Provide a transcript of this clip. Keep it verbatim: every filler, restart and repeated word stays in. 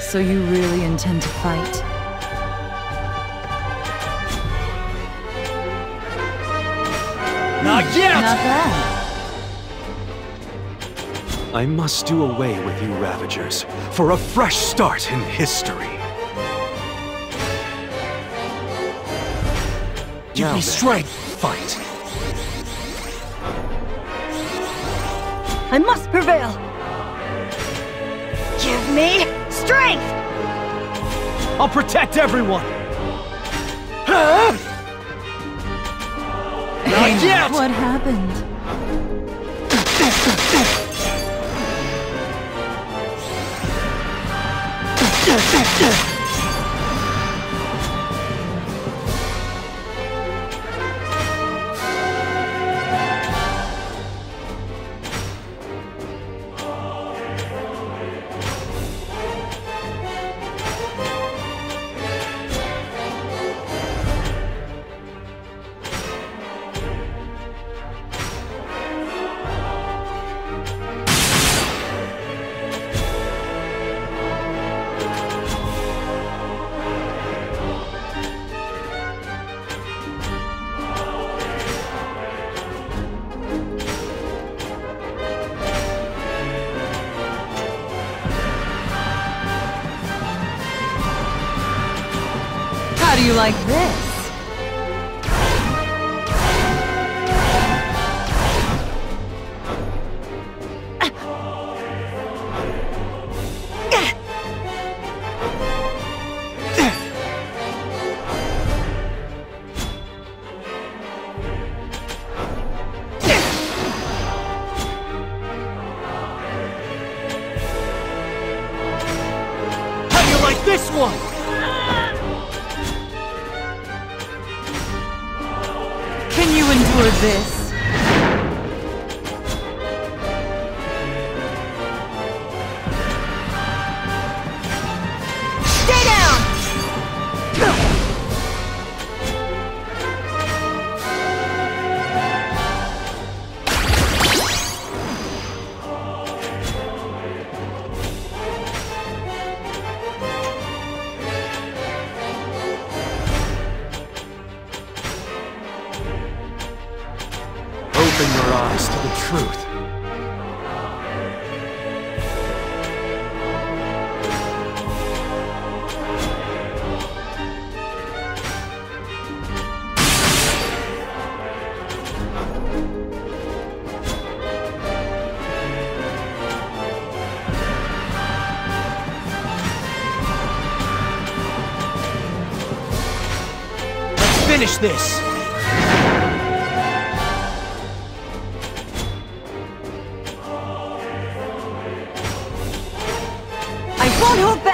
So you really intend to fight? Not yet! Not bad. I must do away with you Ravagers, for a fresh start in history. Give Now me then, strength! Fight! I must prevail! Give me strength! I'll protect everyone! Not yet! What happened? How do you like this? How do you like this one? Can you endure this? Stay down! Open your eyes to the truth. Let's finish this! I won't hold back!